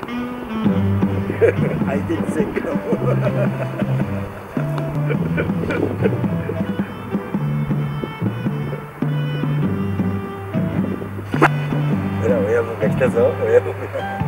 相手にせんかも。ほら親分が来たぞ、親分が。